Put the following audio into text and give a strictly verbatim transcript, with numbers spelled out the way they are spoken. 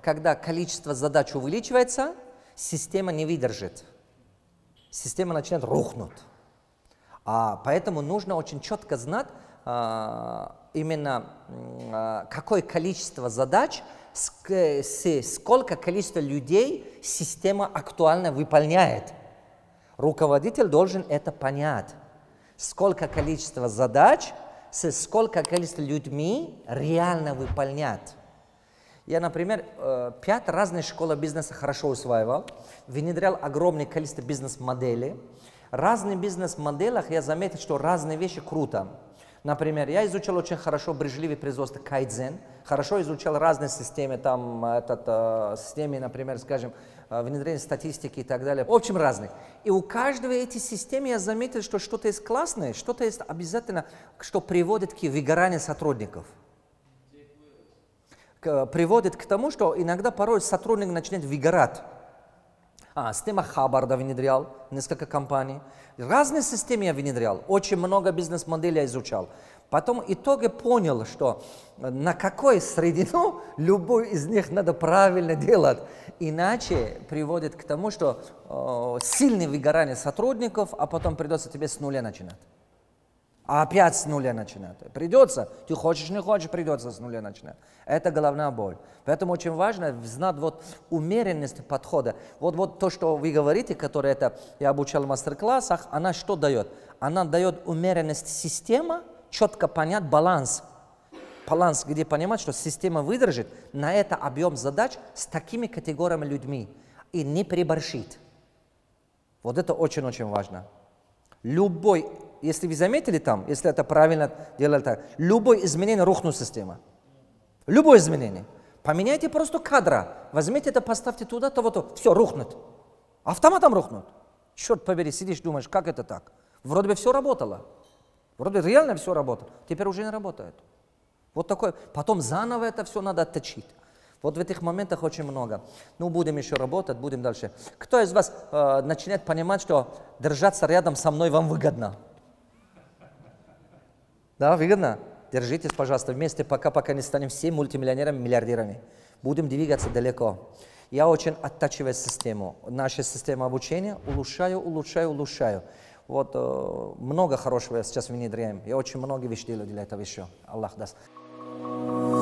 когда количество задач увеличивается, система не выдержит. Система начинает рухнуть. А поэтому нужно очень четко знать а, именно а, какое количество задач, с, с, сколько количество людей система актуально выполняет. Руководитель должен это понять. Сколько количество задач, с сколько количество людьми реально выполнять. Я, например, пять разных школ бизнеса хорошо усваивал, внедрял огромное количество бизнес-моделей. В разных бизнес-моделях я заметил, что разные вещи круто. Например, я изучал очень хорошо брежливое производство кайдзен, хорошо изучал разные системы, там, этот, э, системы, например, скажем, э, внедрение статистики и так далее. В общем, разные. И у каждой этой системы я заметил, что что-то есть классное, что-то есть обязательно, что приводит к выгоранию сотрудников. К, приводит к тому, что иногда порой сотрудник начинает выгорать. А, система Хаббарда внедрял, несколько компаний. Разные системы я внедрял, очень много бизнес-моделей я изучал. Потом в итоге понял, что на какой средину любой из них надо правильно делать. Иначе приводит к тому, что э, сильное выгорание сотрудников, а потом придется тебе с нуля начинать. А опять с нуля начинать. Придется, ты хочешь, не хочешь, придется с нуля начинать. Это головная боль. Поэтому очень важно знать вот умеренность подхода. Вот, вот то, что вы говорите, которое это я обучал в мастер-классах, она что дает? Она дает умеренность системы, четко понять баланс. Баланс, где понимать, что система выдержит на это объем задач с такими категориями людьми и не переборщит. Вот это очень-очень важно. Любой, если вы заметили там, если это правильно делали так, любое изменение рухнет система. Любое изменение. Поменяйте просто кадра, возьмите это, поставьте туда, то вот, все, рухнет. Автоматом рухнут. Черт побери, сидишь, думаешь, как это так? Вроде бы все работало. Вроде реально все работало. Теперь уже не работает. Вот такое. Потом заново это все надо отточить. Вот в этих моментах очень много. Ну, будем еще работать, будем дальше. Кто из вас э, начинает понимать, что держаться рядом со мной вам выгодно? Да, выгодно? Держитесь, пожалуйста, вместе, пока, пока не станем все мультимиллионерами, миллиардерами. Будем двигаться далеко. Я очень оттачиваю систему. Наша система обучения улучшаю, улучшаю, улучшаю. Вот э, много хорошего я сейчас внедряем. Я очень много вещей делаю для этого еще. Аллах даст.